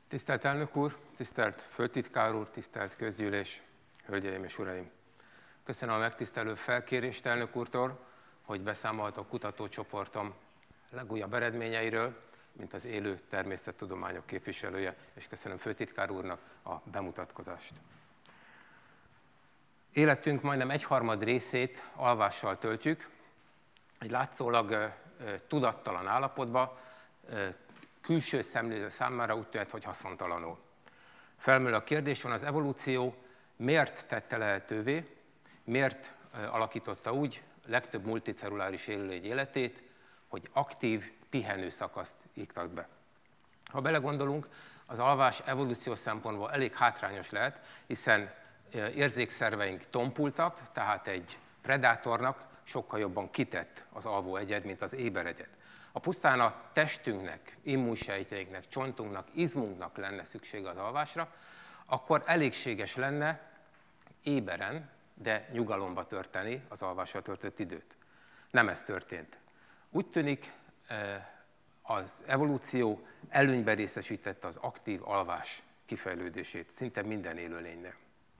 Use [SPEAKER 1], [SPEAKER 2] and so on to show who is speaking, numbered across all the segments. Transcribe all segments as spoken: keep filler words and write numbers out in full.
[SPEAKER 1] Tisztelt elnök úr, tisztelt főtitkár úr, tisztelt közgyűlés, hölgyeim és uraim! Köszönöm a megtisztelő felkérést elnök úrtól, hogy beszámolhatok kutatócsoportom legújabb eredményeiről, mint az élő természettudományok képviselője, és köszönöm főtitkár úrnak a bemutatkozást. Életünk majdnem egyharmad részét alvással töltjük, egy látszólag tudattalan állapotban, külső szemlélő számára úgy tűnt, hogy haszontalanul. Felmerül a kérdés, van az evolúció miért tette lehetővé, miért alakította úgy legtöbb multicelluláris élőlény életét, hogy aktív, pihenő szakaszt iktat be. Ha belegondolunk, az alvás evolúciós szempontból elég hátrányos lehet, hiszen érzékszerveink tompultak, tehát egy predátornak sokkal jobban kitett az alvó egyed, mint az éber egyed. Ha pusztán a testünknek, immunsejtjeinknek, csontunknak, izmunknak lenne szüksége az alvásra, akkor elégséges lenne éberen, de nyugalomba tölteni az alvással töltött időt. Nem ez történt. Úgy tűnik, az evolúció előnyben részesítette az aktív alvás kifejlődését szinte minden élőlénynél.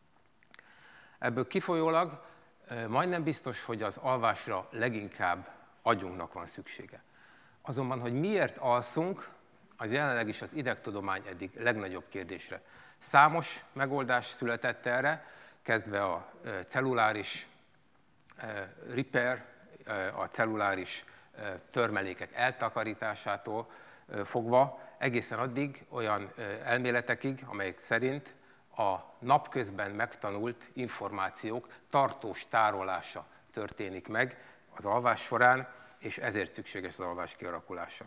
[SPEAKER 1] Ebből kifolyólag majdnem biztos, hogy az alvásra leginkább agyunknak van szüksége. Azonban, hogy miért alszunk, az jelenleg is az idegtudomány eddig legnagyobb kérdésre. Számos megoldás született erre, kezdve a celluláris repair, a celluláris törmelékek eltakarításától fogva, egészen addig olyan elméletekig, amelyek szerint a napközben megtanult információk tartós tárolása történik meg az alvás során, és ezért szükséges az alvás kialakulása.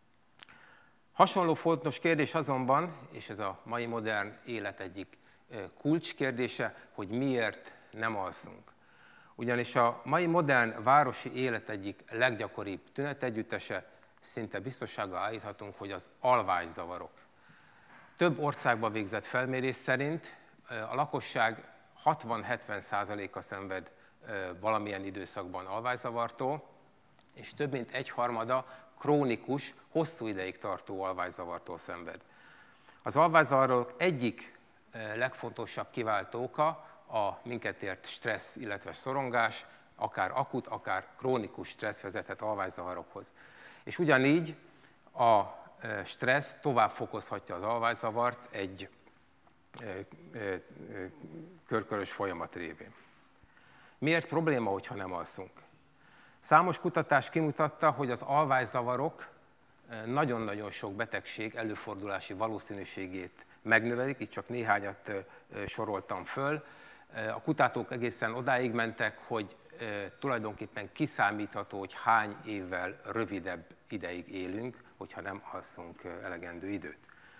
[SPEAKER 1] Hasonló fontos kérdés azonban, és ez a mai modern élet egyik kulcskérdése, hogy miért nem alszunk. Ugyanis a mai modern városi élet egyik leggyakoribb tünetegyüttese, szinte biztossággal állíthatunk, hogy az alvászavarok. Több országban végzett felmérés szerint a lakosság hatvan-hetven százaléka szenved valamilyen időszakban alvászavartól, és több mint egyharmada krónikus, hosszú ideig tartó alvászavartól szenved. Az alvászavarok egyik legfontosabb kiváltó oka a minket ért stressz, illetve szorongás, akár akut, akár krónikus stressz vezethet alvászavarokhoz. És ugyanígy a stressz tovább fokozhatja az alvászavart egy körkörös folyamat révén. Miért probléma, hogyha nem alszunk? Számos kutatás kimutatta, hogy az alvászavarok nagyon-nagyon sok betegség előfordulási valószínűségét megnövelik, itt csak néhányat soroltam föl. A kutatók egészen odáig mentek, hogy tulajdonképpen kiszámítható, hogy hány évvel rövidebb ideig élünk, hogyha nem alszunk elegendő időt.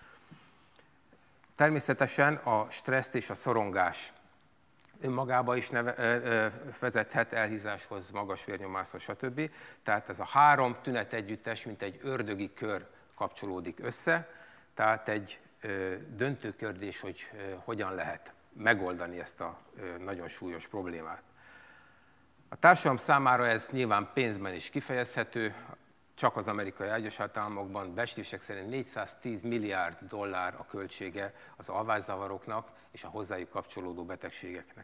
[SPEAKER 1] Természetesen a stressz és a szorongás önmagába is neve, vezethet elhízáshoz, magas vérnyomáshoz, stb. Tehát ez a három tünet együttes, mint egy ördögi kör kapcsolódik össze, tehát egy döntő kérdés, hogy hogyan lehet megoldani ezt a nagyon súlyos problémát. A társadalom számára ez nyilván pénzben is kifejezhető, csak az Amerikai Egyesült Államokban becslések szerint négyszáztíz milliárd dollár a költsége az alvászavaroknak és a hozzájuk kapcsolódó betegségeknek.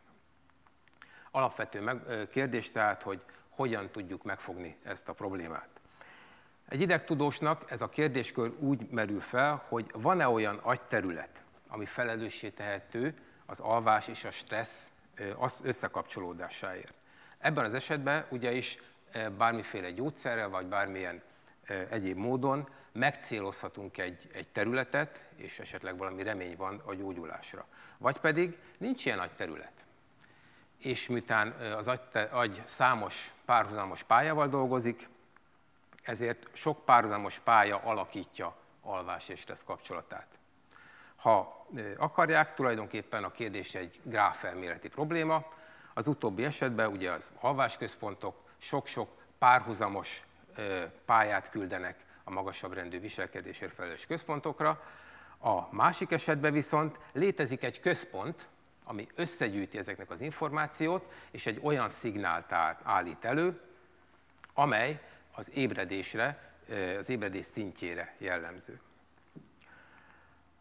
[SPEAKER 1] Alapvető kérdés tehát, hogy hogyan tudjuk megfogni ezt a problémát. Egy idegtudósnak ez a kérdéskör úgy merül fel, hogy van-e olyan agyterület, ami felelőssé tehető az alvás és a stressz összekapcsolódásáért. Ebben az esetben ugye is bármiféle gyógyszerrel, vagy bármilyen egyéb módon megcélozhatunk egy, egy területet, és esetleg valami remény van a gyógyulásra. Vagy pedig nincs ilyen nagy terület. És miután az agy, agy számos párhuzamos pályával dolgozik, ezért sok párhuzamos pálya alakítja alvás és stressz kapcsolatát. Ha akarják, tulajdonképpen a kérdés egy gráfelméleti probléma. Az utóbbi esetben ugye az alvásközpontok sok-sok párhuzamos pályát küldenek a magasabb rendű viselkedésért felelős központokra. A másik esetben viszont létezik egy központ, ami összegyűjti ezeknek az információt, és egy olyan szignált állít elő, amely az ébredésre, az ébredés szintjére jellemző.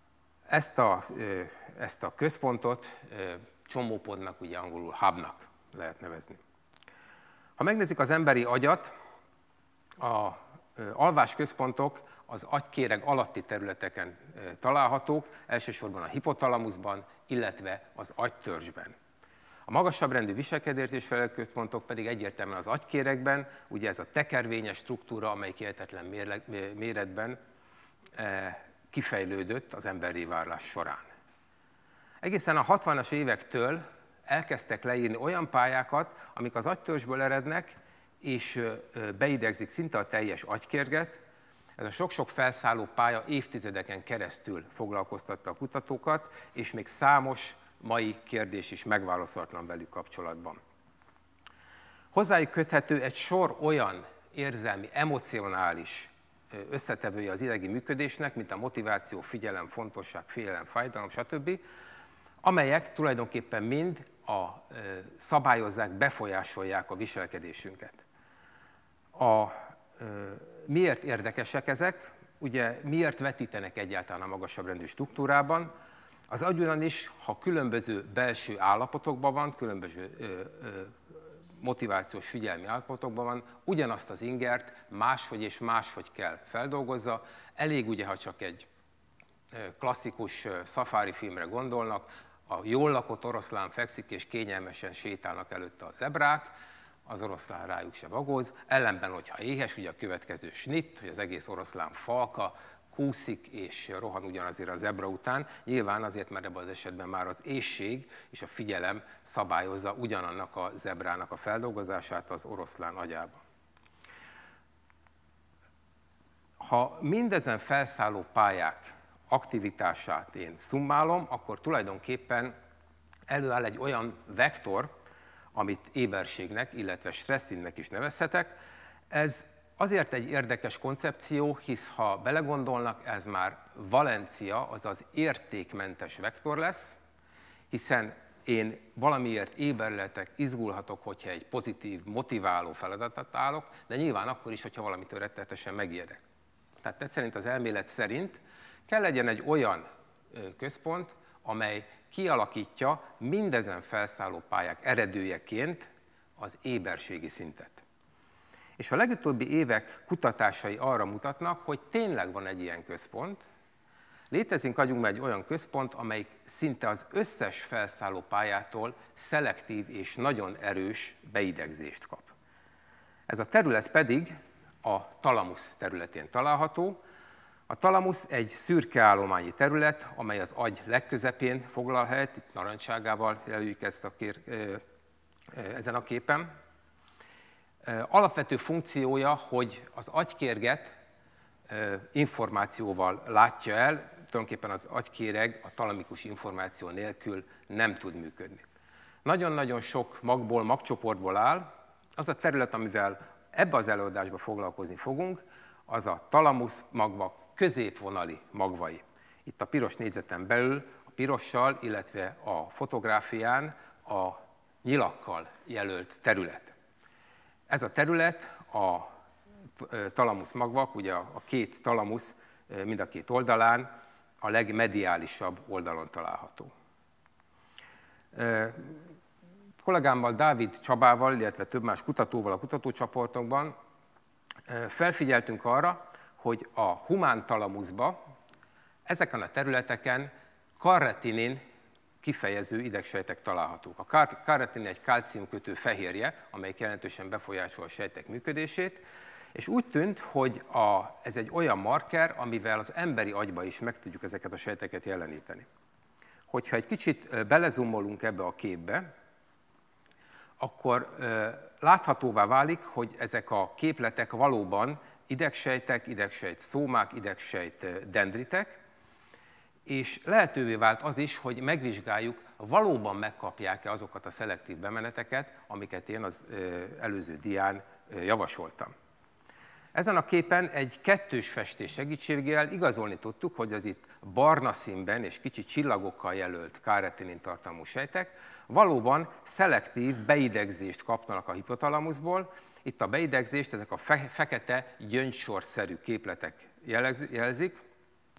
[SPEAKER 1] Ezt a, ezt a központot csomópodnak, ugye angolul hubnak lehet nevezni. Ha megnézzük az emberi agyat, a alvásközpontok az agykéreg alatti területeken találhatók, elsősorban a hipotalamuszban, illetve az agytörzsben. A magasabb rendű viselkedés felelő központok pedig egyértelműen az agykéregben, ugye ez a tekervényes struktúra, amely hihetetlen méretben kifejlődött az emberi válás során. Egészen a hatvanas évektől elkezdtek leírni olyan pályákat, amik az agytörzsből erednek, és beidegzik szinte a teljes agykérget. Ez a sok-sok felszálló pálya évtizedeken keresztül foglalkoztatta a kutatókat, és még számos mai kérdés is megválaszolatlan velük kapcsolatban. Hozzájuk köthető egy sor olyan érzelmi, emocionális összetevője az idegi működésnek, mint a motiváció, figyelem, fontosság, félelem, fájdalom, stb., amelyek tulajdonképpen mind a, szabályozzák, befolyásolják a viselkedésünket. A, miért érdekesek ezek? Ugye miért vetítenek egyáltalán a magasabb rendű struktúrában? Az agy ugyanis, ha különböző belső állapotokban van, különböző ö, ö, motivációs figyelmi állapotokban van, ugyanazt az ingert máshogy és máshogy kell feldolgozza. Elég ugye, ha csak egy klasszikus szafári filmre gondolnak, a jól lakott oroszlán fekszik és kényelmesen sétálnak előtte a zebrák, az oroszlán rájuk se vagóz, ellenben, hogyha éhes, ugye a következő snitt, hogy az egész oroszlán falka kúszik és rohan ugyanazért a zebra után, nyilván azért, mert ebben az esetben már az éhség és a figyelem szabályozza ugyanannak a zebrának a feldolgozását az oroszlán agyában. Ha mindezen felszálló pályák aktivitását én szummálom, akkor tulajdonképpen előáll egy olyan vektor, amit éberségnek, illetve stresszínnek is nevezhetek. Ez azért egy érdekes koncepció, hisz ha belegondolnak, ez már valencia, azaz értékmentes vektor lesz, hiszen én valamiért éber lehetek, izgulhatok, hogyha egy pozitív, motiváló feladatot állok, de nyilván akkor is, hogyha valamitől rettenetesen megijedek. Tehát ez szerint az elmélet szerint kell legyen egy olyan központ, amely kialakítja mindezen felszálló pályák eredőjeként az éberségi szintet. És a legutóbbi évek kutatásai arra mutatnak, hogy tényleg van egy ilyen központ. Létezik agyunkban egy olyan központ, amelyik szinte az összes felszálló pályától szelektív és nagyon erős beidegzést kap. Ez a terület pedig a talamusz területén található. A talamusz egy szürke állományi terület, amely az agy legközepén foglal helyet, itt narancsárgával jelöljük ezt a kér, ezen a képen. Alapvető funkciója, hogy az agykérget információval látja el, tulajdonképpen az agykéreg a talamikus információ nélkül nem tud működni. Nagyon-nagyon sok magból, magcsoportból áll. Az a terület, amivel ebbe az előadásban foglalkozni fogunk, az a talamusz magvak középvonali magvai. Itt a piros négyzeten belül a pirossal, illetve a fotográfián a nyilakkal jelölt terület. Ez a terület a talamusz magvak, ugye a két talamusz mind a két oldalán a legmediálisabb oldalon található. Kollégámmal, Dávid Csabával, illetve több más kutatóval a kutatócsoportokban felfigyeltünk arra, hogy a humán talamuszba ezeken a területeken karretinin kifejező idegsejtek találhatók. A karretinin egy kálciumkötő fehérje, amely jelentősen befolyásolja a sejtek működését, és úgy tűnt, hogy a, ez egy olyan marker, amivel az emberi agyba is meg tudjuk ezeket a sejteket jeleníteni. Hogyha egy kicsit belezumolunk ebbe a képbe, akkor láthatóvá válik, hogy ezek a képletek valóban idegsejtek, idegsejt szómák, idegsejt dendritek, és lehetővé vált az is, hogy megvizsgáljuk, valóban megkapják-e azokat a szelektív bemeneteket, amiket én az előző dián javasoltam. Ezen a képen egy kettős festés segítségével igazolni tudtuk, hogy az itt barna színben és kicsi csillagokkal jelölt karretinin tartalmú sejtek valóban szelektív beidegzést kapnak a hipotalamuszból. Itt a beidegzést ezek a fe fekete gyöngysorszerű képletek jelzik,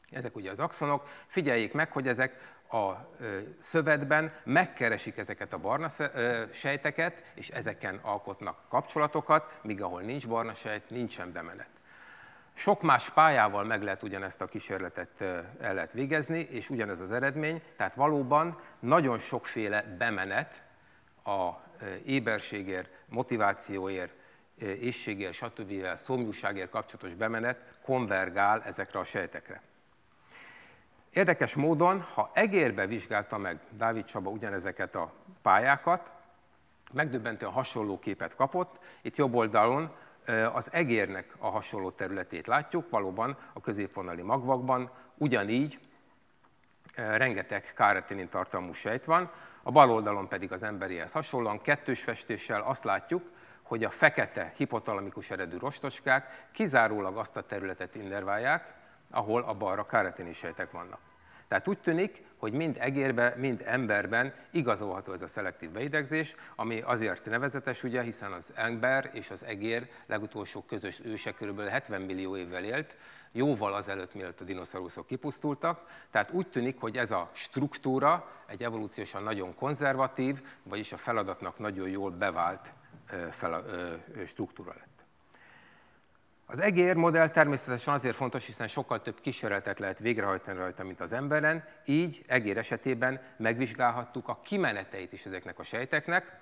[SPEAKER 1] Ezek ugye az axonok. Figyeljék meg, hogy ezek a szövetben megkeresik ezeket a barna sejteket, és ezeken alkotnak kapcsolatokat, míg ahol nincs barna sejt, nincsen bemenet. Sok más pályával meg lehet ugyanezt a kísérletet el lehet végezni, és ugyanez az eredmény, tehát valóban nagyon sokféle bemenet a éberségért, motivációért, éhségért, stb. Szomjúságért kapcsolatos bemenet konvergál ezekre a sejtekre. Érdekes módon, ha egérbe vizsgálta meg Dávid Csaba ugyanezeket a pályákat, megdöbbentően hasonló képet kapott. Itt jobb oldalon az egérnek a hasonló területét látjuk, valóban a középvonali magvakban, ugyanígy rengeteg káretinin tartalmú sejt van, a bal oldalon pedig az emberihez hasonlóan kettős festéssel azt látjuk, hogy a fekete hipotalamikus eredű rostocskák kizárólag azt a területet innerválják, ahol a balra káretinin sejtek vannak. Tehát úgy tűnik, hogy mind egérben, mind emberben igazolható ez a szelektív beidegzés, ami azért nevezetes, ugye, hiszen az ember és az egér legutolsó közös őse körülbelül hetven millió évvel élt, jóval azelőtt, mielőtt a dinoszauruszok kipusztultak. Tehát úgy tűnik, hogy ez a struktúra egy evolúciósan nagyon konzervatív, vagyis a feladatnak nagyon jól bevált struktúra lett. Az egér modell természetesen azért fontos, hiszen sokkal több kísérletet lehet végrehajtani rajta, mint az emberen, így egér esetében megvizsgálhattuk a kimeneteit is ezeknek a sejteknek,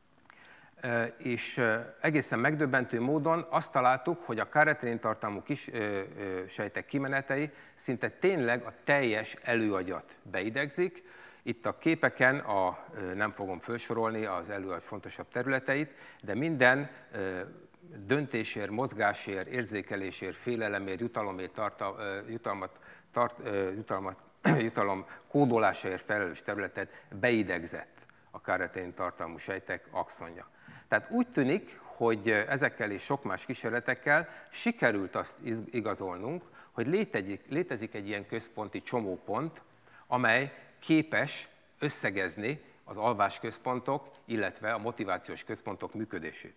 [SPEAKER 1] és egészen megdöbbentő módon azt találtuk, hogy a káretinin tartalmú kis sejtek kimenetei szinte tényleg a teljes előagyat beidegzik. Itt a képeken a, nem fogom felsorolni az előagy fontosabb területeit, de minden döntésért, mozgásért, érzékelésért, félelemért, jutalomért, tarta, jutalmat, tart, jutalmat, jutalom kódolásáért felelős területet beidegzett a káretinin tartalmú sejtek axonja. Tehát úgy tűnik, hogy ezekkel és sok más kísérletekkel sikerült azt igazolnunk, hogy létezik, létezik egy ilyen központi csomópont, amely képes összegezni az alvásközpontok, illetve a motivációs központok működését.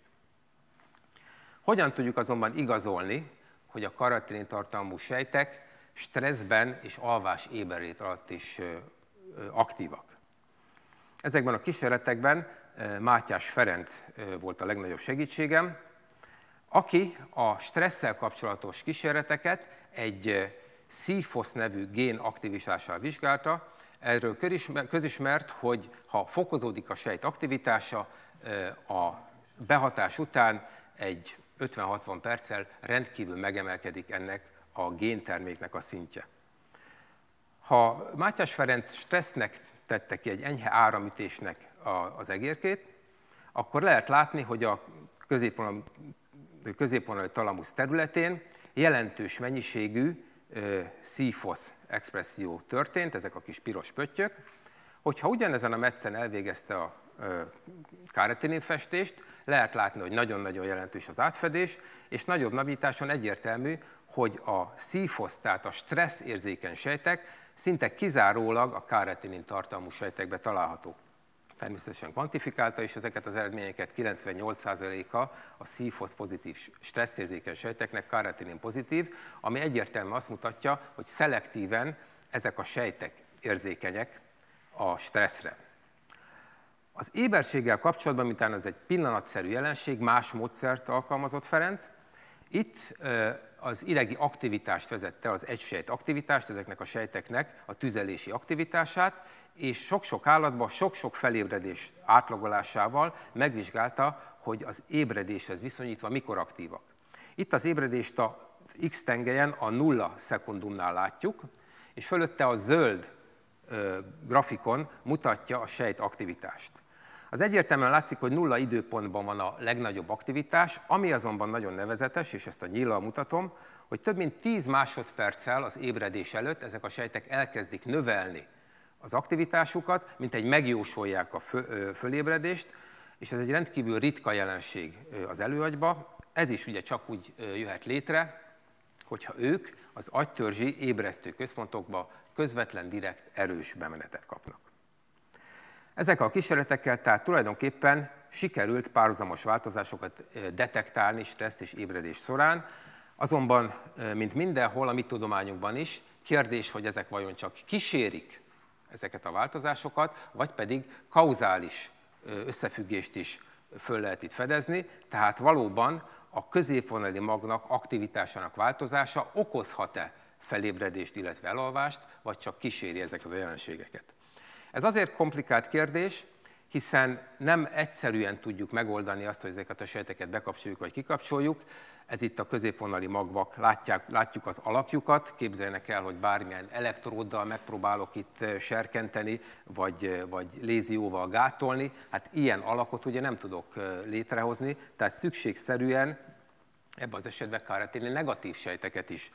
[SPEAKER 1] Hogyan tudjuk azonban igazolni, hogy a káretinin tartalmú sejtek stresszben és alvás éberlét alatt is aktívak? Ezekben a kísérletekben Mátyás Ferenc volt a legnagyobb segítségem, aki a stresszel kapcsolatos kísérleteket egy szífosz nevű gén aktivitással vizsgálta. Erről közismert, hogy ha fokozódik a sejt aktivitása, a behatás után egy ötven-hatvan perccel rendkívül megemelkedik ennek a génterméknek a szintje. Ha Mátyás Ferenc stressznek tette ki egy enyhe áramütésnek az egérkét, akkor lehet látni, hogy a középvonali talamusz területén jelentős mennyiségű szífosz expresszió történt, ezek a kis piros pöttyök. Hogyha ugyanezen a metszen elvégezte a káretinin festést, lehet látni, hogy nagyon-nagyon jelentős az átfedés, és nagyobb nagyításon egyértelmű, hogy a szífosz, tehát a stressz érzékeny sejtek szinte kizárólag a káretinin tartalmú sejtekbe található. Természetesen kvantifikálta, és ezeket az eredményeket kilencvennyolc százaléka a szífosz pozitív stresszérzékeny sejteknek káretinin pozitív, ami egyértelműen azt mutatja, hogy szelektíven ezek a sejtek érzékenyek a stresszre. Az éberséggel kapcsolatban, miután ez egy pillanatszerű jelenség, más módszert alkalmazott Ferenc. Itt az idegi aktivitást vezette, az egysejt aktivitást, ezeknek a sejteknek a tüzelési aktivitását, és sok-sok állatban, sok-sok felébredés átlagolásával megvizsgálta, hogy az ébredéshez viszonyítva mikor aktívak. Itt az ébredést az X-tengelyen a nulla szekundumnál látjuk, és fölötte a zöld grafikon mutatja a sejt aktivitást. Az egyértelműen látszik, hogy nulla időpontban van a legnagyobb aktivitás, ami azonban nagyon nevezetes, és ezt a nyíllal mutatom, hogy több mint tíz másodperccel az ébredés előtt ezek a sejtek elkezdik növelni az aktivitásukat, mint egy megjósolják a fölébredést, és ez egy rendkívül ritka jelenség az előagyba. Ez is ugye csak úgy jöhet létre, hogyha ők az agytörzsi ébresztő központokba közvetlen, direkt, erős bemenetet kapnak. Ezek a kísérletekkel tehát tulajdonképpen sikerült párhuzamos változásokat detektálni stressz és ébredés során, azonban, mint mindenhol a mi tudományunkban is, Kérdés, hogy ezek vajon csak kísérik ezeket a változásokat, vagy pedig kauzális összefüggést is föl lehet itt fedezni, tehát valóban a középvonali magnak aktivitásának változása okozhat-e felébredést, illetve elalvást, vagy csak kíséri ezeket a jelenségeket. Ez azért komplikált kérdés, hiszen nem egyszerűen tudjuk megoldani azt, hogy ezeket a sejteket bekapcsoljuk vagy kikapcsoljuk. Ez itt a középvonali magvak, látják, látjuk az alakjukat, képzeljenek el, hogy bármilyen elektróddal megpróbálok itt serkenteni, vagy, vagy lézióval gátolni. Hát ilyen alakot ugye nem tudok létrehozni, tehát szükségszerűen ebben az esetben karoténi negatív sejteket is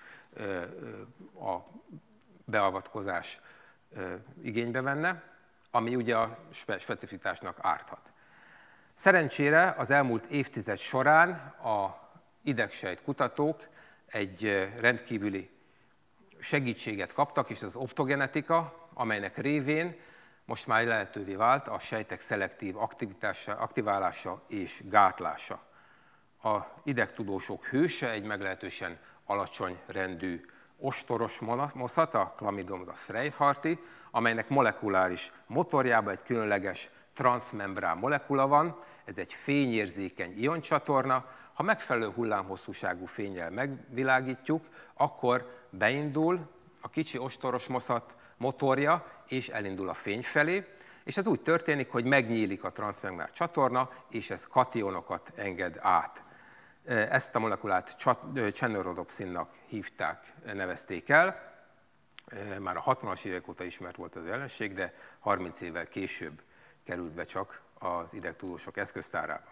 [SPEAKER 1] a beavatkozás igénybe venne, ami ugye a specificitásnak árthat. Szerencsére az elmúlt évtized során a idegsejt kutatók egy rendkívüli segítséget kaptak, és az optogenetika, amelynek révén most már lehetővé vált a sejtek szelektív aktivitása, aktiválása és gátlása. A idegtudósok hőse egy meglehetősen alacsony rendű ostoros moszat, a Chlamydomonas reinhardti, amelynek molekuláris motorjában egy különleges transzmembrán molekula van, ez egy fényérzékeny ioncsatorna, ha megfelelő hullámhosszúságú fénnyel megvilágítjuk, akkor beindul a kicsi ostoros moszat motorja, és elindul a fény felé, és ez úgy történik, hogy megnyílik a transzmembrán csatorna, és ez kationokat enged át. Ezt a molekulát Chernodopsinnak hívták, nevezték el. Már a hatvanas évek óta ismert volt az jelenség, de harminc évvel később került be csak az idegtudósok eszköztárába.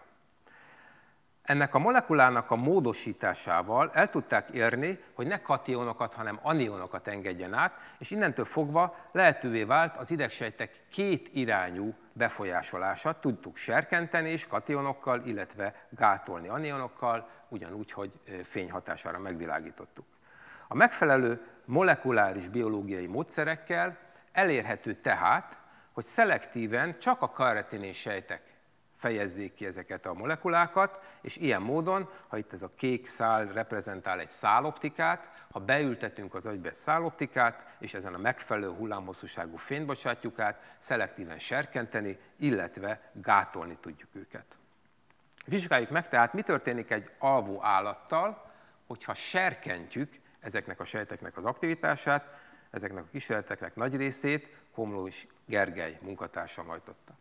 [SPEAKER 1] Ennek a molekulának a módosításával el tudták érni, hogy ne kationokat, hanem anionokat engedjen át, és innentől fogva lehetővé vált az idegsejtek két irányú befolyásolása. Tudtuk serkenteni is kationokkal, illetve gátolni anionokkal, ugyanúgy, hogy fényhatására megvilágítottuk. A megfelelő molekuláris biológiai módszerekkel elérhető tehát, hogy szelektíven csak a karoténin sejtek fejezzék ki ezeket a molekulákat, és ilyen módon, ha itt ez a kék szál reprezentál egy száloptikát, ha beültetünk az agyba egy száloptikát, és ezen a megfelelő hullámhosszúságú fényt bocsátjuk át, szelektíven serkenteni, illetve gátolni tudjuk őket. Vizsgáljuk meg tehát, mi történik egy alvó állattal, hogyha serkentjük ezeknek a sejteknek az aktivitását, ezeknek a kísérleteknek nagy részét Komlós Gergely munkatársam hajtotta.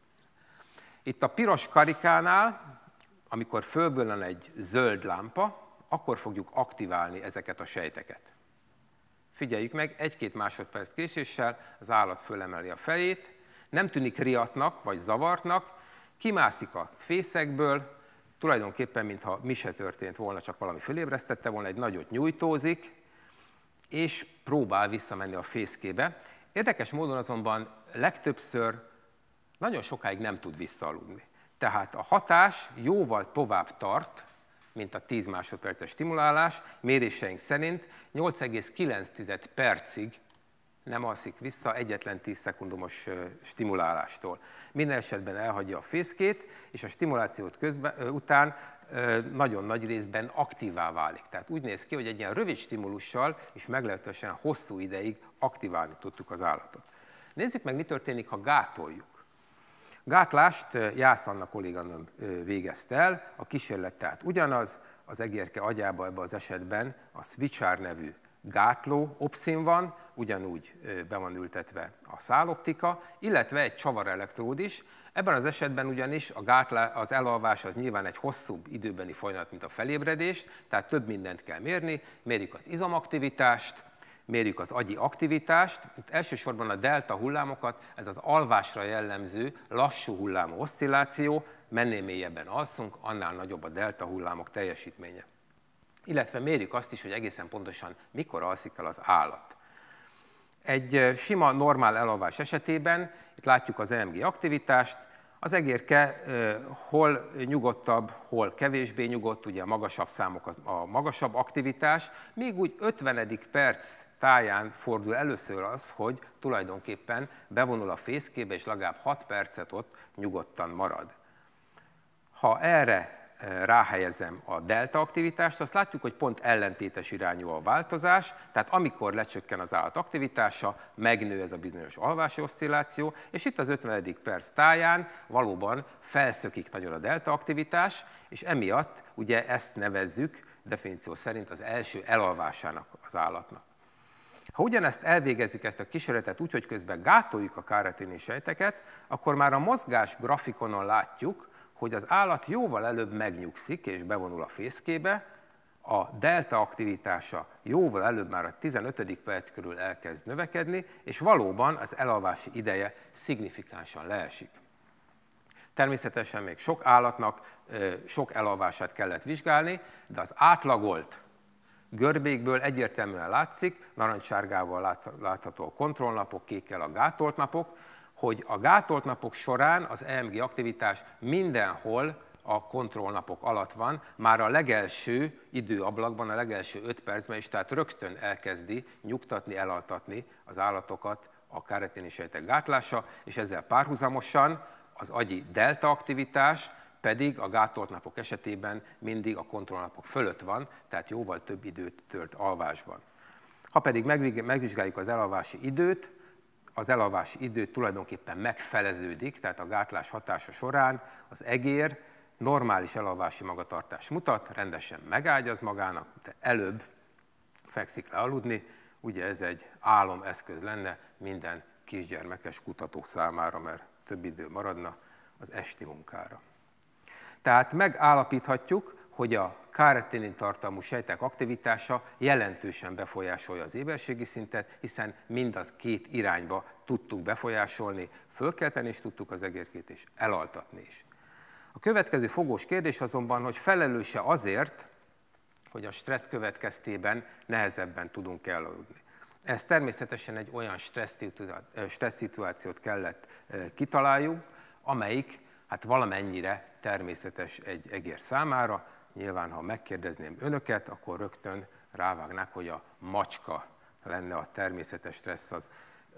[SPEAKER 1] Itt a piros karikánál, amikor fölböllen egy zöld lámpa, akkor fogjuk aktiválni ezeket a sejteket. Figyeljük meg, egy-két másodperc késéssel az állat fölemeli a fejét, nem tűnik riadtnak vagy zavartnak, kimászik a fészekből, tulajdonképpen, mintha mi se történt volna, csak valami fölébresztette volna, egy nagyot nyújtózik, és próbál visszamenni a fészkébe. Érdekes módon azonban legtöbbször nagyon sokáig nem tud visszaaludni. Tehát a hatás jóval tovább tart, mint a tíz másodperces stimulálás. Méréseink szerint nyolc egész kilenc percig nem alszik vissza egyetlen tíz szekundumos stimulálástól. Minden esetben elhagyja a fészkét, és a stimulációt közben, után nagyon nagy részben aktívá válik. Tehát úgy néz ki, hogy egy ilyen rövid stimulussal és meglehetősen hosszú ideig aktiválni tudtuk az állatot. Nézzük meg, mi történik, ha gátoljuk. Gátlást Jász Anna kolléganőm végezte el, a kísérlet tehát ugyanaz, az egérke agyába ebben az esetben a Switchar nevű gátló opszin van, ugyanúgy be van ültetve a száloptika, illetve egy csavarelektród is. Ebben az esetben ugyanis a gátlá, az elalvás az nyilván egy hosszúbb időbeni folyamat, mint a felébredés, tehát több mindent kell mérni, mérjük az izomaktivitást, mérjük az agyi aktivitást, itt elsősorban a delta hullámokat, ez az alvásra jellemző lassú hullámú oszcilláció, mennél mélyebben alszunk, annál nagyobb a delta hullámok teljesítménye. Illetve mérjük azt is, hogy egészen pontosan mikor alszik el az állat. Egy sima, normál elalvás esetében, itt látjuk az E M G aktivitást, az egérke hol nyugodtabb, hol kevésbé nyugodt, ugye a magasabb számokat, a magasabb aktivitás, míg úgy ötvenedik perc táján fordul először az, hogy tulajdonképpen bevonul a fészkébe, és legalább hat percet ott nyugodtan marad. Ha erre ráhelyezem a delta aktivitást, azt látjuk, hogy pont ellentétes irányú a változás, tehát amikor lecsökken az állat aktivitása, megnő ez a bizonyos alvási oszcilláció, és itt az ötvenedik perc táján valóban felszökik nagyon a delta aktivitás, és emiatt ugye ezt nevezzük definíció szerint az első elalvásának az állatnak. Ha ugyanezt elvégezzük, ezt a kísérletet úgy, hogy közben gátoljuk a káretini sejteket, akkor már a mozgás grafikonon látjuk, hogy az állat jóval előbb megnyugszik és bevonul a fészkébe, a delta aktivitása jóval előbb már a tizenötödik perc körül elkezd növekedni, és valóban az elalvási ideje szignifikánsan leesik. Természetesen még sok állatnak sok elalvását kellett vizsgálni, de az átlagolt görbékből egyértelműen látszik, narancssárgával látható a kontrollnapok, kékkel a gátolt napok, hogy a gátolt napok során az E M G aktivitás mindenhol a kontrollnapok alatt van, már a legelső időablakban, a legelső öt percben is, tehát rögtön elkezdi nyugtatni, elaltatni az állatokat a káretini sejtek gátlása, és ezzel párhuzamosan az agyi delta aktivitás pedig a gátolt napok esetében mindig a kontrollnapok fölött van, tehát jóval több időt tölt alvásban. Ha pedig megvizsgáljuk az elalvási időt, az elalvási idő tulajdonképpen megfeleződik, tehát a gátlás hatása során az egér normális elalvási magatartást mutat, rendesen megágyaz magának, de előbb fekszik le aludni, ugye ez egy álomeszköz lenne minden kisgyermekes kutató számára, mert több idő maradna az esti munkára. Tehát megállapíthatjuk, hogy a káretinin tartalmú sejtek aktivitása jelentősen befolyásolja az éberségi szintet, hiszen mind az két irányba tudtuk befolyásolni, fölkelteni is tudtuk az egérkét, és elaltatni is. A következő fogós kérdés azonban, hogy felelőse azért, hogy a stressz következtében nehezebben tudunk elaludni. Ez természetesen egy olyan stressz szituációt kellett kitaláljuk, amelyik hát valamennyire természetes egy egér számára. Nyilván, ha megkérdezném önöket, akkor rögtön rávágnák, hogy a macska lenne a természetes stressz az,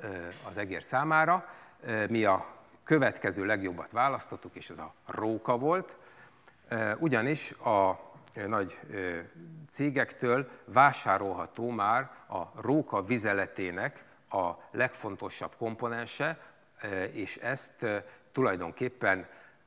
[SPEAKER 1] az egér számára. Mi a következő legjobbat választottuk, és ez a róka volt, ugyanis a nagy cégektől vásárolható már a róka vizeletének a legfontosabb komponense, és ezt tulajdonképpen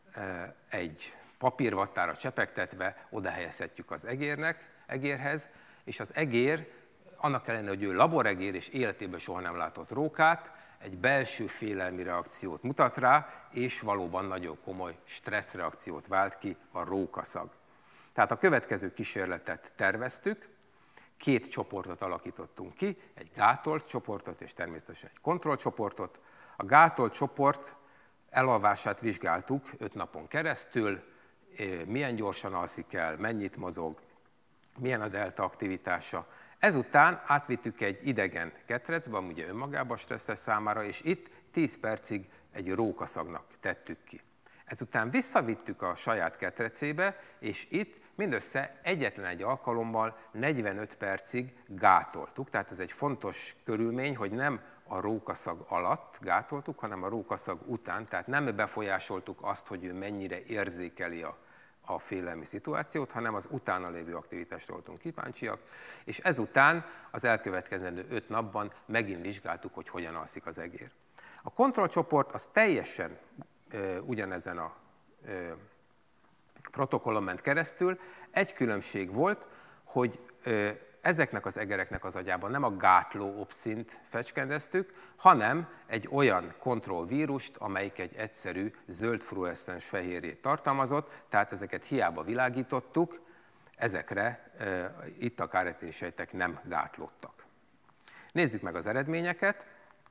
[SPEAKER 1] egy papírvattára csepegtetve oda helyezhetjük az egérnek, egérhez, és az egér, annak ellenére, hogy ő laboregér és életében soha nem látott rókát, egy belső félelmi reakciót mutat rá, és valóban nagyon komoly stresszreakciót vált ki a rókaszag. Tehát a következő kísérletet terveztük, két csoportot alakítottunk ki, egy gátolt csoportot és természetesen egy kontrollcsoportot. A gátolt csoport elalvását vizsgáltuk öt napon keresztül, milyen gyorsan alszik el, mennyit mozog, milyen a delta aktivitása. Ezután átvittük egy idegen ketrecbe, ami ugye önmagában stresszes számára, és itt tíz percig egy rókaszagnak tettük ki. Ezután visszavittük a saját ketrecébe, és itt mindössze egyetlen egy alkalommal negyvenöt percig gátoltuk. Tehát ez egy fontos körülmény, hogy nem a rókaszag alatt gátoltuk, hanem a rókaszag után, tehát nem befolyásoltuk azt, hogy ő mennyire érzékeli a, a félelmi szituációt, hanem az utána lévő aktivitásra voltunk kíváncsiak, és ezután az elkövetkezendő öt napban megint vizsgáltuk, hogy hogyan alszik az egér. A kontrollcsoport az teljesen ö, ugyanezen a ö, protokollon ment keresztül. Egy különbség volt, hogy ö, ezeknek az egereknek az agyában nem a gátló opszint fecskendeztük, hanem egy olyan kontrollvírust, amelyik egy egyszerű zöld fluoreszcens fehérjét tartalmazott, tehát ezeket hiába világítottuk, ezekre e, itt a káretini sejtek nem gátlódtak. Nézzük meg az eredményeket.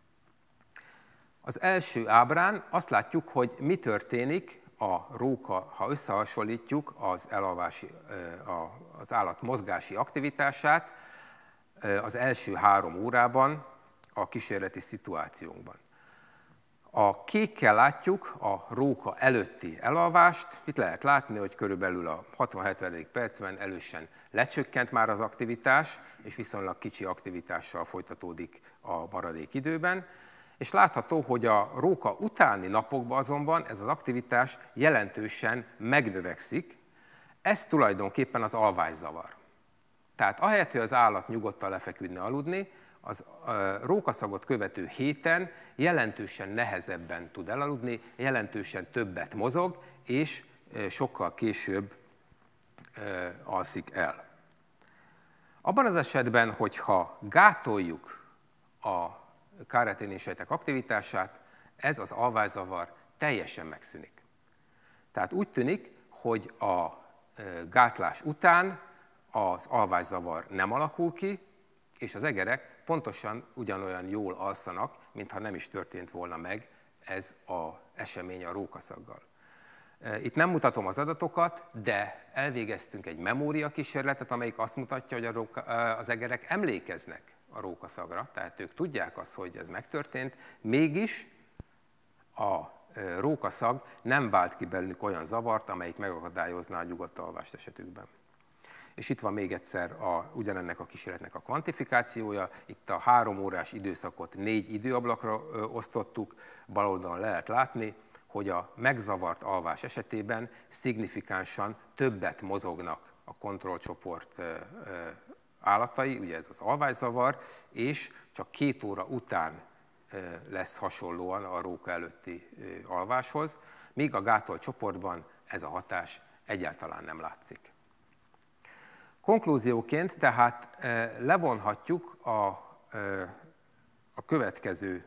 [SPEAKER 1] Az első ábrán azt látjuk, hogy mi történik a róka, ha összehasonlítjuk az elalvási, az állat mozgási aktivitását az első három órában a kísérleti szituációnkban. A kékkel látjuk a róka előtti elalvást. Itt lehet látni, hogy körülbelül a hatvan-hetven percben elősen lecsökkent már az aktivitás, és viszonylag kicsi aktivitással folytatódik a maradék időben. És látható, hogy a róka utáni napokban azonban ez az aktivitás jelentősen megnövekszik. Ez tulajdonképpen az alvászavar. Tehát ahelyett, hogy az állat nyugodtan lefeküdne aludni, az rókaszagot követő héten jelentősen nehezebben tud elaludni, jelentősen többet mozog, és sokkal később alszik el. Abban az esetben, hogyha gátoljuk a káreténéssejtek aktivitását, ez az alvászavar teljesen megszűnik. Tehát úgy tűnik, hogy a gátlás után az alvászavar nem alakul ki, és az egerek pontosan ugyanolyan jól alszanak, mintha nem is történt volna meg ez az esemény a rókaszaggal. Itt nem mutatom az adatokat, de elvégeztünk egy memóriakísérletet, amelyik azt mutatja, hogy a róka, az egerek emlékeznek a rókaszagra, tehát ők tudják azt, hogy ez megtörtént, mégis a rókaszag nem vált ki belőlük olyan zavart, amelyik megakadályozná a nyugodt alvást esetükben. És itt van még egyszer a, ugyanennek a kísérletnek a kvantifikációja. Itt a három órás időszakot négy időablakra ö, osztottuk, bal oldalon lehet látni, hogy a megzavart alvás esetében szignifikánsan többet mozognak a kontrollcsoport ö, ö, állatai, ugye ez az alvászavar, és csak két óra után ö, lesz hasonlóan a róka előtti ö, alváshoz, míg a gátolt csoportban ez a hatás egyáltalán nem látszik. Konklúzióként tehát levonhatjuk a, a következő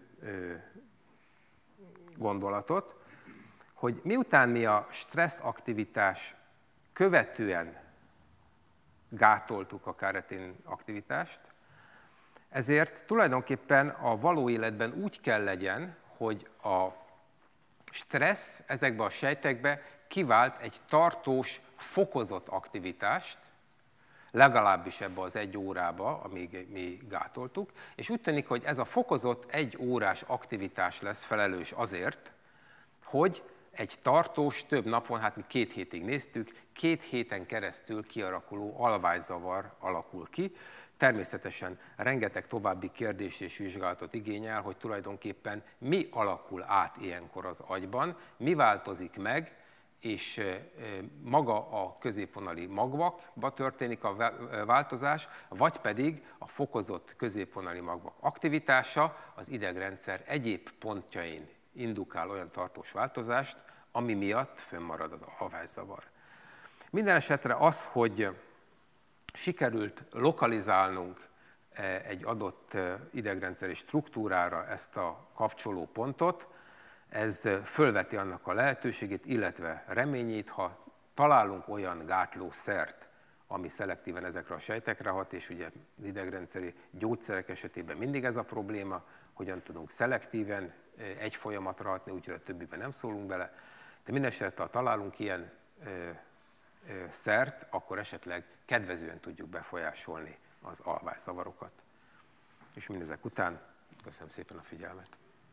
[SPEAKER 1] gondolatot, hogy miután mi a stressz aktivitás követően gátoltuk a káretén aktivitást, ezért tulajdonképpen a való életben úgy kell legyen, hogy a stressz ezekbe a sejtekbe kivált egy tartós, fokozott aktivitást, legalábbis ebbe az egy órába, amíg mi gátoltuk, és úgy tűnik, hogy ez a fokozott egy órás aktivitás lesz felelős azért, hogy egy tartós, több napon, hát mi két hétig néztük, két héten keresztül kialakuló alvászavar alakul ki. Természetesen rengeteg további kérdés és vizsgálatot igényel, hogy tulajdonképpen mi alakul át ilyenkor az agyban, mi változik meg, és maga a középvonali magvakba történik a változás, vagy pedig a fokozott középvonali magvak aktivitása az idegrendszer egyéb pontjain indukál olyan tartós változást, ami miatt fönnmarad az alvászavar. Minden esetre az, hogy sikerült lokalizálnunk egy adott idegrendszeri struktúrára ezt a kapcsoló pontot, ez fölveti annak a lehetőségét, illetve reményét, ha találunk olyan gátlószert, ami szelektíven ezekre a sejtekre hat, és ugye az idegrendszeri gyógyszerek esetében mindig ez a probléma, hogyan tudunk szelektíven egy folyamatra hatni, úgyhogy a többiben nem szólunk bele, de mindenesetre, ha találunk ilyen ö, ö, szert, akkor esetleg kedvezően tudjuk befolyásolni az alvászavarokat. És mindezek után köszönöm szépen a figyelmet.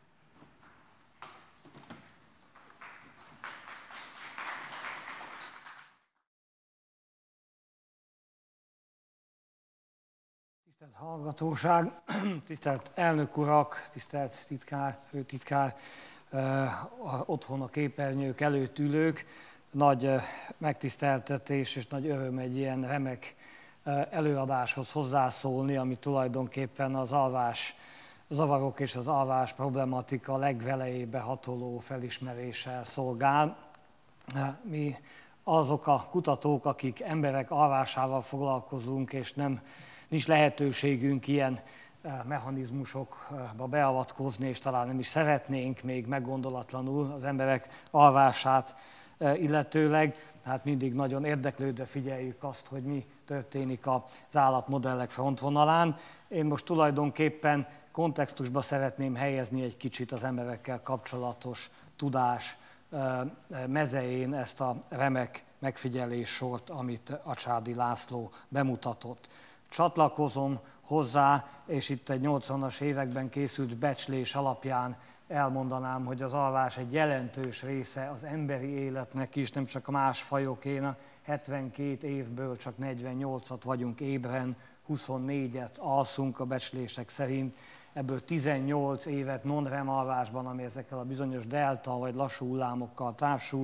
[SPEAKER 2] Tisztelt hallgatóság, tisztelt elnök urak, tisztelt titkár, főtitkár, eh, otthon a képernyők előtt ülők. Nagy eh, megtiszteltetés és nagy öröm egy ilyen remek eh, előadáshoz hozzászólni, ami tulajdonképpen az alvás zavarok és az alvás problematika legvelejébe hatoló felismeréssel szolgál. Eh, mi azok a kutatók, akik emberek alvásával foglalkozunk, és nem nincs lehetőségünk ilyen mechanizmusokba beavatkozni, és talán nem is szeretnénk még meggondolatlanul az emberek alvását illetőleg. Hát mindig nagyon érdeklődve figyeljük azt, hogy mi történik az állatmodellek frontvonalán. Én most tulajdonképpen kontextusba szeretném helyezni egy kicsit az emberekkel kapcsolatos tudás mezején ezt a remek megfigyeléssort, amit Acsádi László bemutatott. Csatlakozom hozzá, és itt egy nyolcvanas években készült becslés alapján elmondanám, hogy az alvás egy jelentős része az emberi életnek is, nem csak a más fajokénak. hetvenkét évből csak negyvennyolcat vagyunk ébren, huszonnégyet alszunk a becslések szerint, ebből tizennyolc évet non-rem alvásban, ami ezekkel a bizonyos delta vagy lassú hullámokkal társul,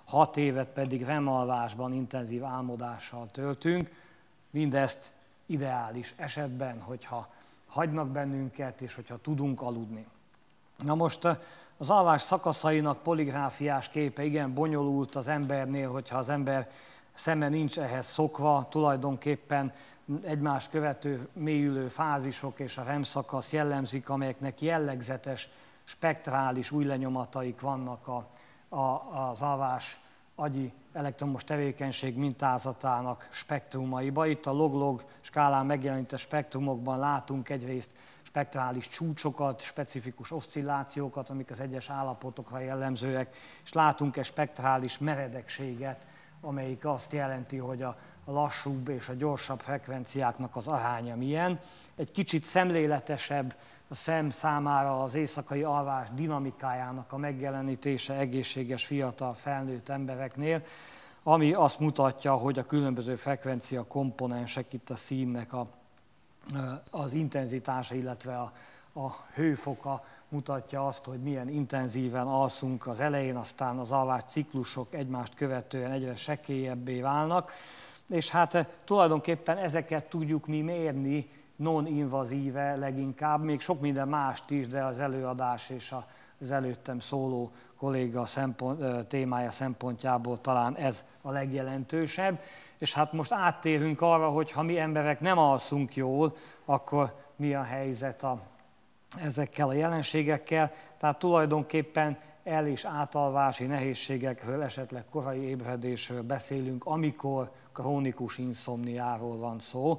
[SPEAKER 2] hat évet pedig remalvásban, intenzív álmodással töltünk. Mindezt ideális esetben, hogyha hagynak bennünket, és hogyha tudunk aludni. Na most az alvás szakaszainak poligráfiás képe igen bonyolult az embernél, hogyha az ember szeme nincs ehhez szokva, tulajdonképpen egymást követő mélyülő fázisok és a REM szakasz jellemzik, amelyeknek jellegzetes spektrális új lenyomataik vannak a, a, az alvás agyi elektromos tevékenység mintázatának spektrumaiba. Itt a log-log skálán megjelenített spektrumokban látunk egyrészt spektrális csúcsokat, specifikus oszcillációkat, amik az egyes állapotokra jellemzőek, és látunk egy spektrális meredekséget, amelyik azt jelenti, hogy a lassúbb és a gyorsabb frekvenciáknak az aránya milyen. Egy kicsit szemléletesebb a szem számára az éjszakai alvás dinamikájának a megjelenítése egészséges fiatal felnőtt embereknél, ami azt mutatja, hogy a különböző frekvencia komponensek, itt a színnek a, az intenzitása, illetve a, a hőfoka mutatja azt, hogy milyen intenzíven alszunk az elején, aztán az alvás ciklusok egymást követően egyre sekélyebbé válnak, és hát tulajdonképpen ezeket tudjuk mi mérni non-invazíve leginkább, még sok minden mást is, de az előadás és az előttem szóló kolléga szempont, témája szempontjából talán ez a legjelentősebb. És hát most áttérünk arra, hogy ha mi emberek nem alszunk jól, akkor mi a helyzet a, ezekkel a jelenségekkel. Tehát tulajdonképpen el- és átalvási nehézségekről, esetleg korai ébredésről beszélünk, amikor krónikus inszomniáról van szó.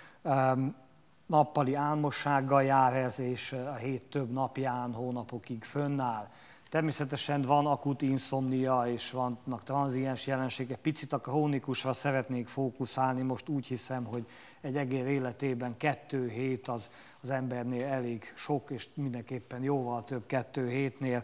[SPEAKER 2] Nappali álmossággal jár ez, és a hét több napján hónapokig fönnáll. Természetesen van akut inszomnia, és vannak tranziens jelenségek. Picit a krónikusra szeretnék fókuszálni, most úgy hiszem, hogy egy egész életében kettő hét az, az embernél elég sok, és mindenképpen jóval több kettő hétnél.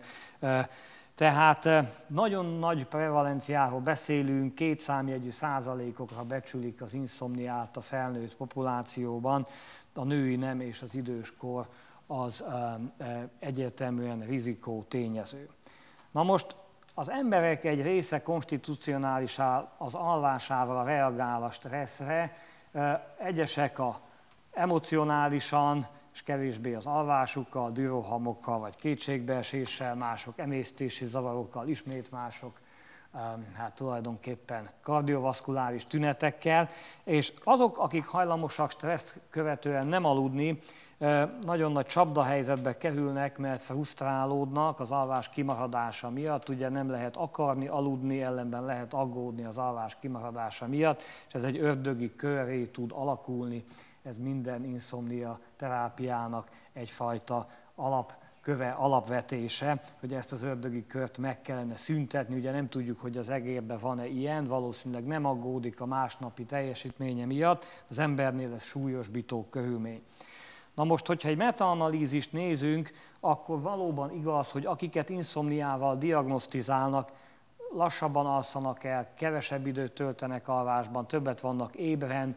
[SPEAKER 2] Tehát nagyon nagy prevalenciáról beszélünk, két számjegyű százalékokra becsülik az inszomniát a felnőtt populációban, a női nem és az időskor az egyértelműen rizikó tényező. Na most az emberek egy része konstitucionális az alvásával reagál a stresszre, egyesek a emocionálisan, és kevésbé az alvásukkal, dürohamokkal vagy kétségbeeséssel, mások emésztési zavarokkal, ismét mások hát tulajdonképpen kardiovaszkuláris tünetekkel, és azok, akik hajlamosak stresszt követően nem aludni, nagyon nagy csapdahelyzetbe kerülnek, mert frusztrálódnak az alvás kimaradása miatt, ugye nem lehet akarni aludni, ellenben lehet aggódni az alvás kimaradása miatt, és ez egy ördögi körré tud alakulni, ez minden inszomnia terápiának egyfajta alapköve, alapvetése, hogy ezt az ördögi kört meg kellene szüntetni. Ugye nem tudjuk, hogy az egérben van-e ilyen, valószínűleg nem aggódik a másnapi teljesítménye miatt, az embernél ez súlyosbító körülmény. Na most, hogyha egy metaanalízist nézünk, akkor valóban igaz, hogy akiket inszomniával diagnosztizálnak, lassabban alszanak el, kevesebb időt töltenek alvásban, többet vannak ébren,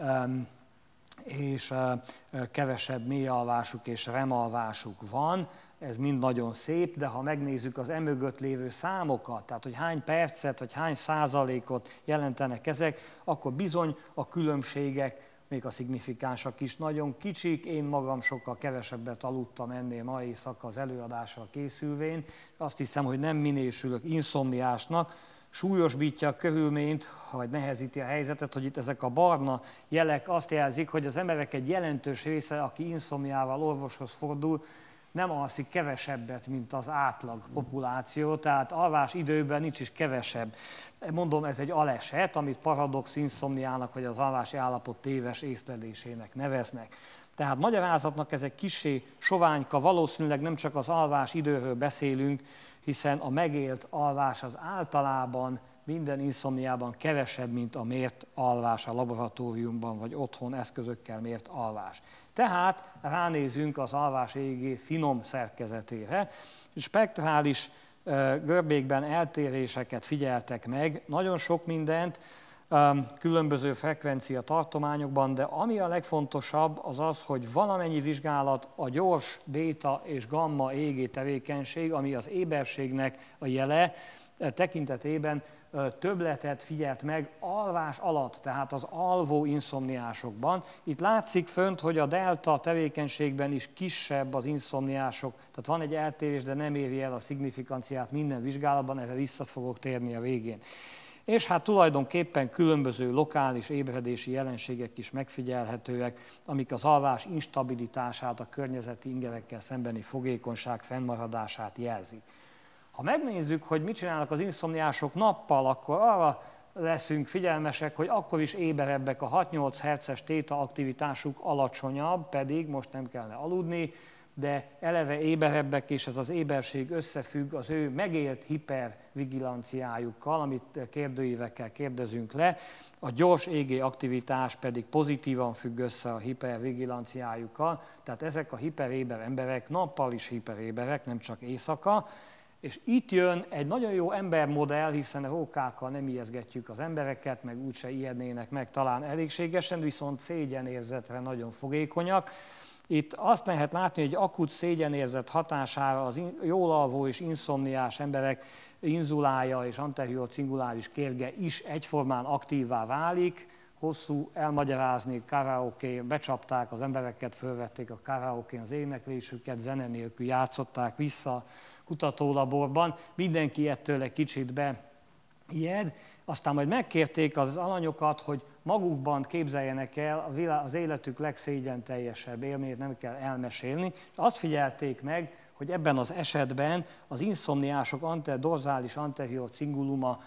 [SPEAKER 2] és kevesebb mélyalvásuk és remalvásuk van. Ez mind nagyon szép, de ha megnézzük az emögött lévő számokat, tehát hogy hány percet vagy hány százalékot jelentenek ezek, akkor bizony a különbségek, még a szignifikánsak is nagyon kicsik. Én magam sokkal kevesebbet aludtam ennél ma éjszaka az előadásra készülvén. Azt hiszem, hogy nem minősülök inszomniásnak, súlyosbítja a körülményt, vagy nehezíti a helyzetet, hogy itt ezek a barna jelek azt jelzik, hogy az emberek egy jelentős része, aki inszomniával orvoshoz fordul, nem alszik kevesebbet, mint az átlag populáció, tehát alvás időben nincs is kevesebb. Mondom, ez egy aleset, amit paradox inszomniának, vagy az alvási állapot téves észlelésének neveznek. Tehát magyarázatnak ez egy kissé soványka, valószínűleg nem csak az alvás időről beszélünk, hiszen a megélt alvás az általában minden inszomniában kevesebb, mint a mért alvás a laboratóriumban, vagy otthon eszközökkel mért alvás. Tehát ránézünk az alvás é é gé finom szerkezetére, spektrális görbékben eltéréseket figyeltek meg, nagyon sok mindent, különböző frekvencia tartományokban, de ami a legfontosabb az az, hogy valamennyi vizsgálat a gyors béta és gamma é é gé tevékenység, ami az éberségnek a jele, tekintetében többletet figyelt meg alvás alatt, tehát az alvó inszomniásokban. Itt látszik fönt, hogy a delta tevékenységben is kisebb az inszomniások, tehát van egy eltérés, de nem éri el a szignifikanciát minden vizsgálatban, erre vissza fogok térni a végén. És hát tulajdonképpen különböző lokális ébredési jelenségek is megfigyelhetőek, amik az alvás instabilitását, a környezeti ingerekkel szembeni fogékonyság fennmaradását jelzik. Ha megnézzük, hogy mit csinálnak az inszomniások nappal, akkor arra leszünk figyelmesek, hogy akkor is éberebbek, a hat-nyolc hertzes téta aktivitásuk alacsonyabb, pedig most nem kellene aludni, de eleve éberebbek, és ez az éberség összefügg az ő megélt hipervigilanciájukkal, amit kérdőívekkel kérdezünk le. A gyors é gé aktivitás pedig pozitívan függ össze a hipervigilanciájukkal, tehát ezek a hiperéber emberek nappal is hiperéberek, nem csak éjszaka. És itt jön egy nagyon jó embermodell, hiszen rókákkal nem ijeszgetjük az embereket, meg úgyse ijednének meg talán elégségesen, viszont szégyenérzetre nagyon fogékonyak. Itt azt lehet látni, hogy akut szégyenérzet hatására az jól alvó és inszomniás emberek inzulája és anterior-cinguláris kérge is egyformán aktívvá válik. Hosszú elmagyarázni, karaoke, becsapták az embereket, fölvették a karaokén az éneklésüket, zene nélkül játszották vissza kutatólaborban, mindenki ettől egy kicsit beijed, aztán majd megkérték az alanyokat, hogy magukban képzeljenek el az életük legszégyenteljesebb élményét, nem kell elmesélni, és azt figyelték meg, hogy ebben az esetben az inszomniások anter, dorzális anterior cinguluma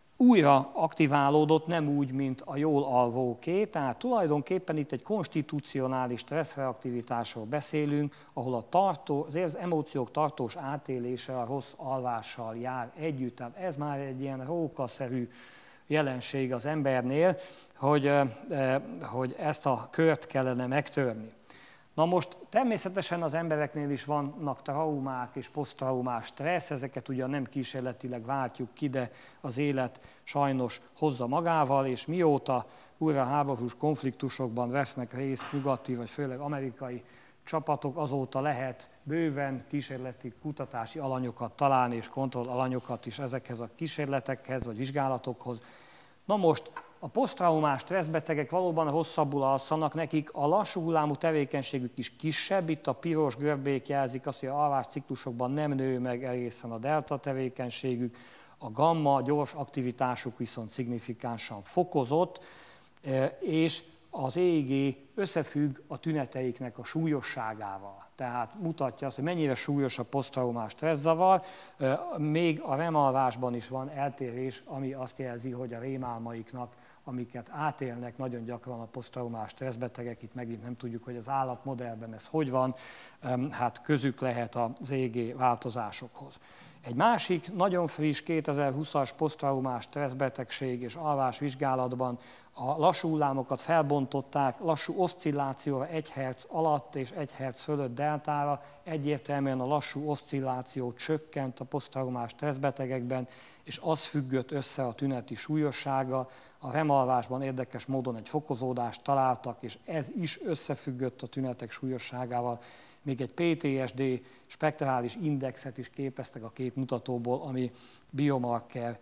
[SPEAKER 2] újra aktiválódott, nem úgy, mint a jól alvóké, tehát tulajdonképpen itt egy konstitucionális stresszreaktivitásról beszélünk, ahol a tartó, az emóciók tartós átélése a rossz alvással jár együtt, tehát ez már egy ilyen rókaszerű jelenség az embernél, hogy, hogy ezt a kört kellene megtörni. Na most természetesen az embereknél is vannak traumák és poszttraumás stressz, ezeket ugyan nem kísérletileg váltjuk ki, de az élet sajnos hozza magával, és mióta újra háborús konfliktusokban vesznek részt nyugati, vagy főleg amerikai csapatok, azóta lehet bőven kísérleti kutatási alanyokat találni, és kontrollalanyokat is ezekhez a kísérletekhez, vagy vizsgálatokhoz. Na most a poszttraumás stresszbetegek valóban rosszabbul alszanak, nekik a lassú hullámú tevékenységük is kisebb, itt a piros görbék jelzik azt, hogy a alvás ciklusokban nem nő meg egészen a delta tevékenységük, a gamma gyors aktivitásuk viszont szignifikánsan fokozott, és az é i gé összefügg a tüneteiknek a súlyosságával. Tehát mutatja azt, hogy mennyire súlyos a poszttraumás stresszavar. Még a remalvásban is van eltérés, ami azt jelzi, hogy a rémálmaiknak, amiket átélnek nagyon gyakran a poszttraumás stresszbetegek, itt megint nem tudjuk, hogy az állatmodellben ez hogy van, hát közük lehet az é i gé változásokhoz. Egy másik nagyon friss kétezer-húszas poszttraumás stresszbetegség és alvás vizsgálatban a lassú hullámokat felbontották lassú oszcillációra egy hertz alatt és egy hertz fölött deltára. Egyértelműen a lassú oszcilláció csökkent a poszttraumás stresszbetegekben, és az függött össze a tüneti súlyossága. A remalvásban érdekes módon egy fokozódást találtak, és ez is összefüggött a tünetek súlyosságával. Még egy pé té es dé spektrális indexet is képeztek a két mutatóból, ami biomarker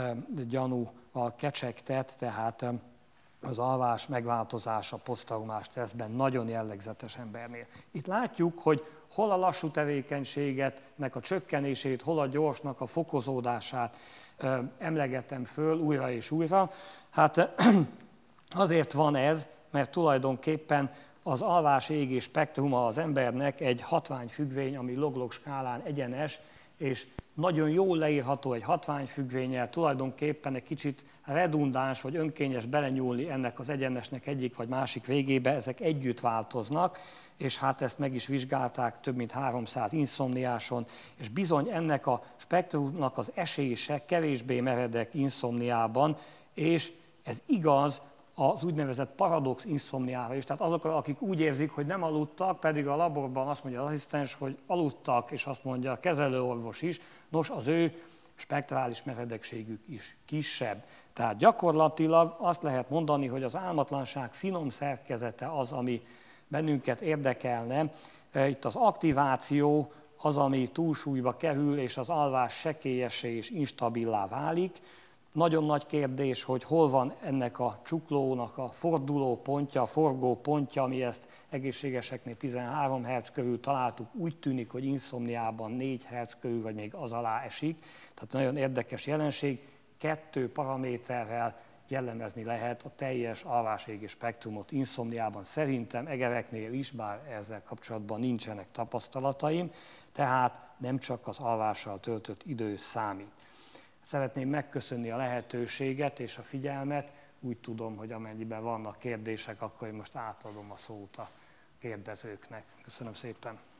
[SPEAKER 2] gyanúval kecsegtet, tehát az alvás megváltozása poszttraumás stresszben nagyon jellegzetes embernél. Itt látjuk, hogy hol a lassú tevékenységetnek a csökkenését, hol a gyorsnak a fokozódását emlegetem föl újra és újra. Hát azért van ez, mert tulajdonképpen az alvás é gé spektruma az embernek egy hatványfüggvény, ami log-log skálán egyenes, és nagyon jól leírható egy hatványfüggvénnyel, tulajdonképpen egy kicsit redundáns vagy önkényes belenyúlni ennek az egyenesnek egyik vagy másik végébe, ezek együtt változnak, és hát ezt meg is vizsgálták több mint háromszáz inszomniáson, és bizony ennek a spektrumnak az esése kevésbé meredek inszomniában, és ez igaz az úgynevezett paradox inszomniára is, tehát azokra, akik úgy érzik, hogy nem aludtak, pedig a laborban azt mondja az asszisztens, hogy aludtak, és azt mondja a kezelőorvos is, nos, az ő spektrális meredekségük is kisebb. Tehát gyakorlatilag azt lehet mondani, hogy az álmatlanság finom szerkezete az, ami bennünket érdekelne. Itt az aktiváció az, ami túlsúlyba kerül, és az alvás sekélyessé és instabilá válik. Nagyon nagy kérdés, hogy hol van ennek a csuklónak a forduló pontja, a forgó pontja, ami ezt egészségeseknél tizenhárom hertz körül találtuk, úgy tűnik, hogy inszomniában négy hertz körül, vagy még az alá esik. Tehát nagyon érdekes jelenség, kettő paraméterrel jellemezni lehet a teljes alváségi spektrumot inszomniában. Szerintem egereknél is, bár ezzel kapcsolatban nincsenek tapasztalataim, tehát nem csak az alvással töltött idő számít. Szeretném megköszönni a lehetőséget és a figyelmet. Úgy tudom, hogy amennyiben vannak kérdések, akkor én most átadom a szót a kérdezőknek. Köszönöm szépen.